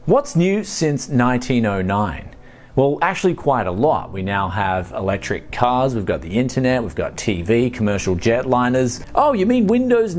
What's new since 1909? Well, actually quite a lot. We now have electric cars, we've got the internet, we've got TV, commercial jetliners. Oh, you mean Windows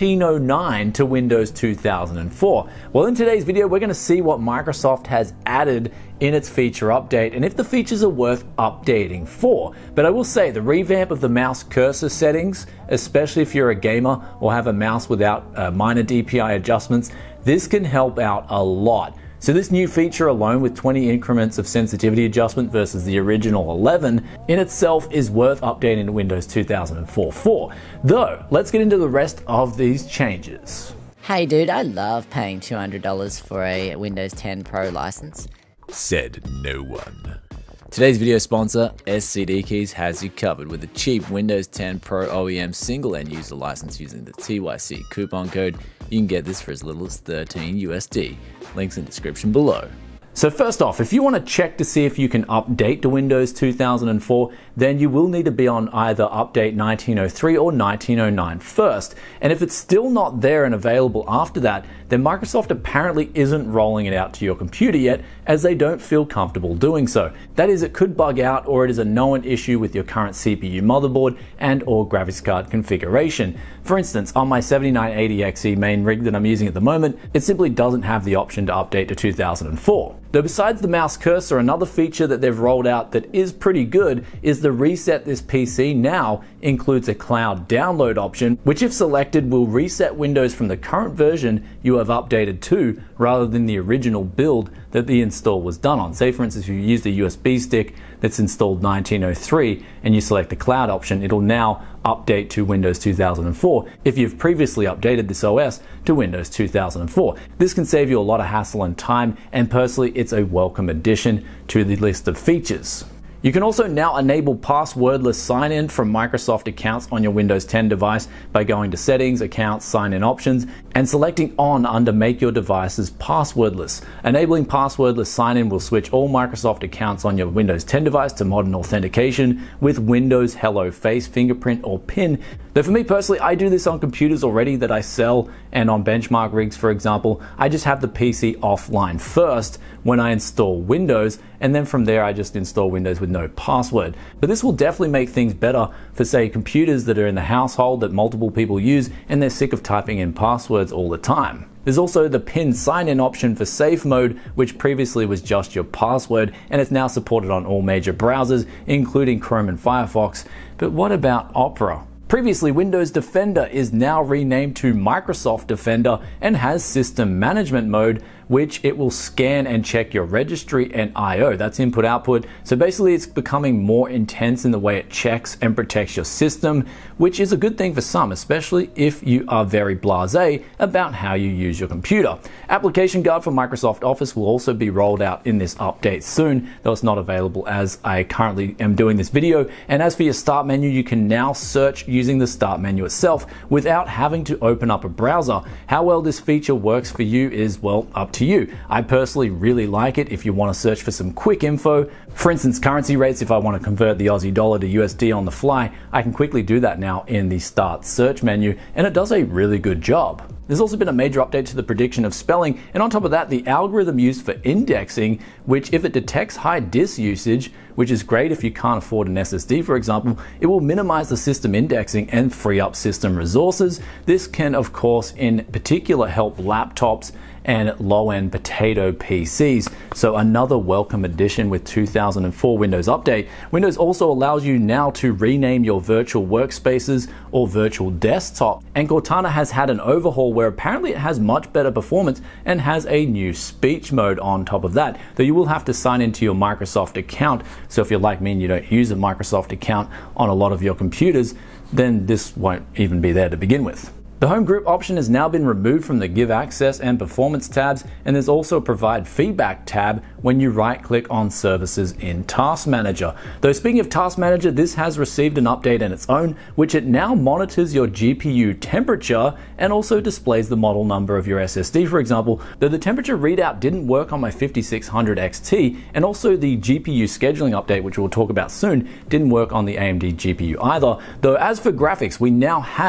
1909 to Windows 2004? Well, in today's video, we're going to see what Microsoft has added in its feature update and if the features are worth updating for. But I will say the revamp of the mouse cursor settings, especially if you're a gamer or have a mouse without minor DPI adjustments, this can help out a lot. So this new feature alone with 20 increments of sensitivity adjustment versus the original 11 in itself is worth updating to Windows 2004 for. Though, let's get into the rest of these changes. Hey dude, I love paying $200 for a Windows 10 Pro license. Said no one. Today's video sponsor, SSD Keys, has you covered with a cheap Windows 10 Pro OEM single end user license using the TYC coupon code. You can get this for as little as 13 USD. Links in the description below. So first off, if you want to check to see if you can update to Windows 2004, then you will need to be on either update 1903 or 1909 first. And if it's still not there and available after that, then Microsoft apparently isn't rolling it out to your computer yet, as they don't feel comfortable doing so. That is, it could bug out or it is a known issue with your current CPU motherboard and or graphics card configuration. For instance, on my 7980XE main rig that I'm using at the moment, it simply doesn't have the option to update to 2004. Though besides the mouse cursor, another feature that they've rolled out that is pretty good is the Reset This PC now includes a cloud download option, which if selected will reset Windows from the current version you have updated to rather than the original build that the install was done on. Say for instance, if you use the USB stick that's installed 1903 and you select the cloud option, it'll now update to Windows 2004 if you've previously updated this OS to Windows 2004. This can save you a lot of hassle and time, and personally it's a welcome addition to the list of features. You can also now enable passwordless sign-in from Microsoft accounts on your Windows 10 device by going to Settings, Accounts, Sign-in Options, and selecting On under Make Your Devices Passwordless. Enabling passwordless sign-in will switch all Microsoft accounts on your Windows 10 device to modern authentication with Windows Hello Face, fingerprint, or PIN. Though for me personally, I do this on computers already that I sell, and on benchmark rigs, for example, I just have the PC offline first when I install Windows, and then from there I just install Windows with no password. But this will definitely make things better for, say, computers that are in the household that multiple people use and they're sick of typing in passwords all the time. There's also the PIN sign-in option for safe mode, which previously was just your password, and it's now supported on all major browsers, including Chrome and Firefox. But what about Opera? Previously, Windows Defender is now renamed to Microsoft Defender and has System Management Mode, which it will scan and check your registry and I/O. That's input-output. So basically it's becoming more intense in the way it checks and protects your system, which is a good thing for some, especially if you are very blasé about how you use your computer. Application Guard for Microsoft Office will also be rolled out in this update soon, though it's not available as I currently am doing this video. And as for your start menu, you can now search using the start menu itself without having to open up a browser. How well this feature works for you is, well, up to you. I personally really like it if you want to search for some quick info. For instance, currency rates, if I want to convert the Aussie dollar to USD on the fly, I can quickly do that now in the Start Search menu, and it does a really good job. There's also been a major update to the prediction of spelling, and on top of that, the algorithm used for indexing, which if it detects high disk usage, which is great if you can't afford an SSD for example, it will minimize the system indexing and free up system resources. This can of course in particular help laptops and low-end potato PCs. So another welcome addition with 2004 Windows Update. Windows also allows you now to rename your virtual workspaces or virtual desktop, and Cortana has had an overhaul where apparently it has much better performance and has a new speech mode on top of that, though you will have to sign into your Microsoft account. So if you're like me and you don't use a Microsoft account on a lot of your computers, then this won't even be there to begin with. The Home Group option has now been removed from the Give Access and Performance tabs, and there's also a Provide Feedback tab when you right-click on services in Task Manager. Though speaking of Task Manager, this has received an update in its own, which it now monitors your GPU temperature and also displays the model number of your SSD, for example, though the temperature readout didn't work on my 5600 XT, and also the GPU scheduling update, which we'll talk about soon, didn't work on the AMD GPU either. Though as for graphics, we now have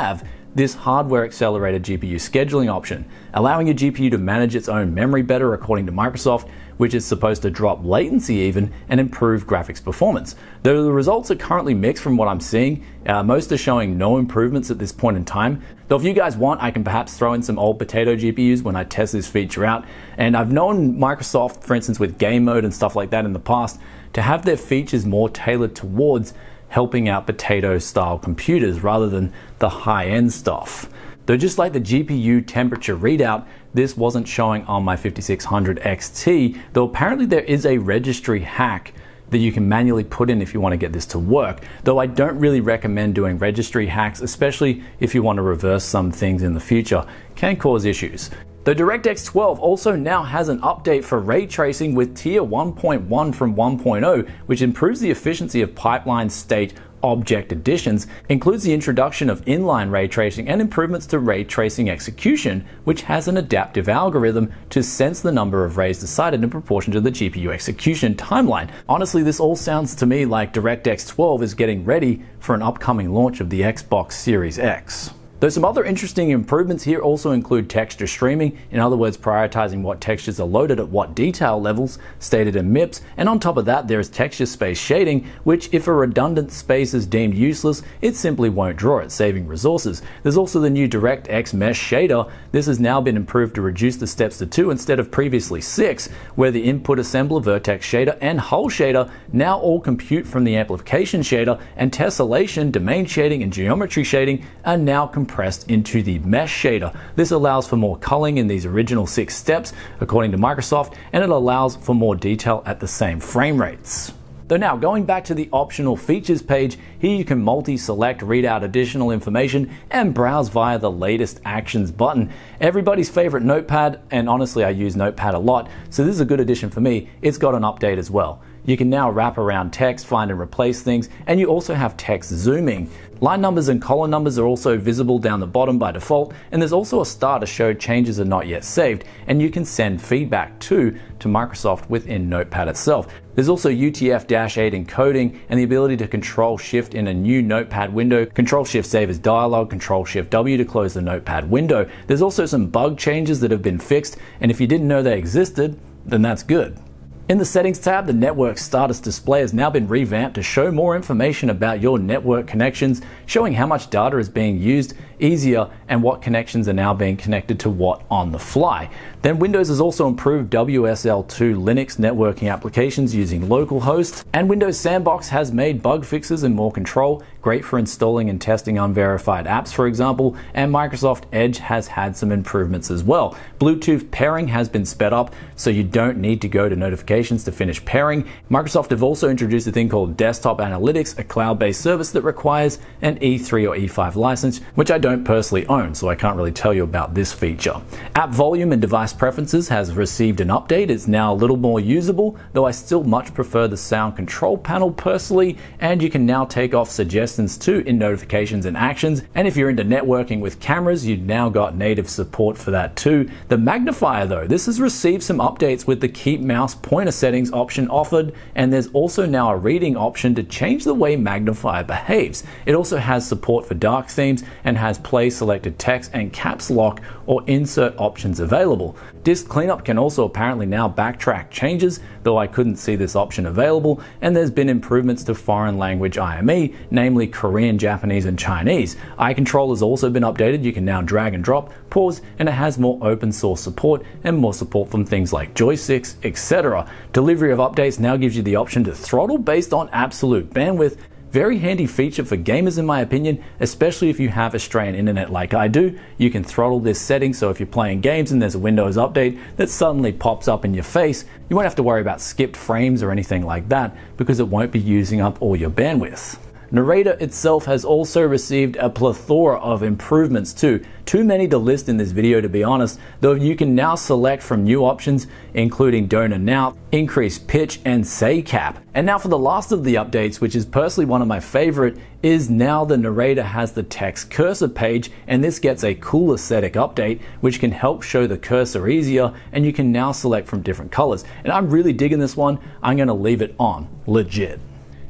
this hardware accelerated GPU scheduling option, allowing your GPU to manage its own memory better according to Microsoft, which is supposed to drop latency even and improve graphics performance. Though the results are currently mixed from what I'm seeing, most are showing no improvements at this point in time. Though if you guys want, I can perhaps throw in some old potato GPUs when I test this feature out. And I've known Microsoft, for instance with game mode and stuff like that in the past, to have their features more tailored towards helping out potato style computers rather than the high-end stuff. Though just like the GPU temperature readout, this wasn't showing on my 5600 XT, though apparently there is a registry hack that you can manually put in if you want to get this to work. Though I don't really recommend doing registry hacks, especially if you want to reverse some things in the future. Can cause issues. The DirectX 12 also now has an update for ray tracing with tier 1.1 from 1.0, which improves the efficiency of pipeline state object additions, includes the introduction of inline ray tracing and improvements to ray tracing execution, which has an adaptive algorithm to sense the number of rays decided in proportion to the GPU execution timeline. Honestly, this all sounds to me like DirectX 12 is getting ready for an upcoming launch of the Xbox Series X. Though some other interesting improvements here also include texture streaming, in other words prioritizing what textures are loaded at what detail levels, stated in MIPS, and on top of that there is texture space shading, which if a redundant space is deemed useless, it simply won't draw it, saving resources. There's also the new DirectX Mesh shader. This has now been improved to reduce the steps to 2 instead of previously 6, where the input assembler, vertex shader, and hull shader now all compute from the amplification shader, and tessellation, domain shading, and geometry shading are now compressed into the mesh shader. This allows for more culling in these original 6 steps, according to Microsoft, and it allows for more detail at the same frame rates. Though now, going back to the optional features page, here you can multi-select, read out additional information, and browse via the latest actions button. Everybody's favorite notepad, and honestly I use notepad a lot, so this is a good addition for me. It's got an update as well. You can now wrap around text, find and replace things, and you also have text zooming. Line numbers and column numbers are also visible down the bottom by default, and there's also a star to show changes are not yet saved, and you can send feedback to Microsoft within Notepad itself. There's also UTF-8 encoding and the ability to Control-Shift in a new Notepad window, Control-Shift save as dialog, Control-Shift-W to close the Notepad window. There's also some bug changes that have been fixed, and if you didn't know they existed, then that's good. In the Settings tab, the Network Status display has now been revamped to show more information about your network connections, showing how much data is being used easier and what connections are now being connected to what on the fly. Then Windows has also improved WSL2 Linux networking applications using localhost, and Windows Sandbox has made bug fixes and more control, great for installing and testing unverified apps, for example, and Microsoft Edge has had some improvements as well. Bluetooth pairing has been sped up, so you don't need to go to notifications to finish pairing. Microsoft have also introduced a thing called Desktop Analytics, a cloud-based service that requires an E3 or E5 license, which I don't personally own, so I can't really tell you about this feature. App volume and device preferences has received an update. It's now a little more usable, though I still much prefer the sound control panel personally, and you can now take off suggestions too in notifications and actions. And if you're into networking with cameras, you've now got native support for that too. The Magnifier though, this has received some updates with the keep mouse pointer settings option offered, and there's also now a reading option to change the way Magnifier behaves. It also has support for dark themes and has play selected text and caps lock or insert options available. Disk cleanup can also apparently now backtrack changes, though I couldn't see this option available, and there's been improvements to foreign language IME, namely Korean, Japanese, and Chinese. Eye control has also been updated. You can now drag and drop, pause, and it has more open source support and more support from things like joysticks, etc. Delivery of updates now gives you the option to throttle based on absolute bandwidth. Very handy feature for gamers in my opinion, especially if you have Australian internet like I do. You can throttle this setting, so if you're playing games and there's a Windows update that suddenly pops up in your face, you won't have to worry about skipped frames or anything like that because it won't be using up all your bandwidth. Narrator itself has also received a plethora of improvements too. Too many to list in this video to be honest, though you can now select from new options including don't announce, increase pitch, and say cap. And now for the last of the updates, which is personally one of my favorite, is now the Narrator has the text cursor page, and this gets a cool aesthetic update which can help show the cursor easier, and you can now select from different colors. And I'm really digging this one. I'm going to leave it on, legit.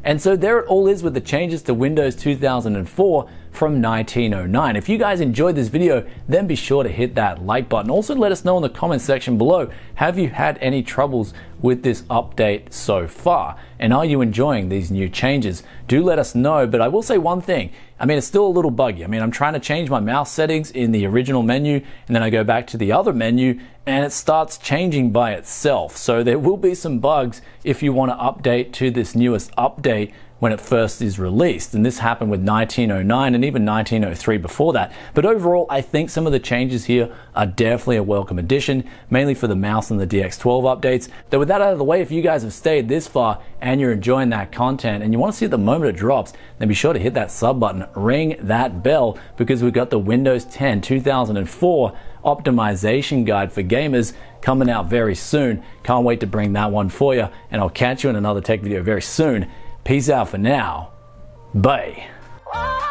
And so there it all is with the changes to Windows 2004 from 1909. If you guys enjoyed this video, then be sure to hit that like button. Also let us know in the comment section below, have you had any troubles with this update so far? And are you enjoying these new changes? Do let us know, but I will say one thing. I mean, it's still a little buggy. I mean, I'm trying to change my mouse settings in the original menu, and then I go back to the other menu, and it starts changing by itself. So there will be some bugs if you want to update to this newest update when it first is released. And this happened with 1909 and even 1903 before that. But overall, I think some of the changes here are definitely a welcome addition, mainly for the mouse and the DX12 updates. Though with that out of the way, if you guys have stayed this far and you're enjoying that content and you want to see it the moment it drops, then be sure to hit that sub button, ring that bell, because we've got the Windows 10 2004 optimization guide for gamers coming out very soon. Can't wait to bring that one for you, and I'll catch you in another tech video very soon. Peace out for now. Bye.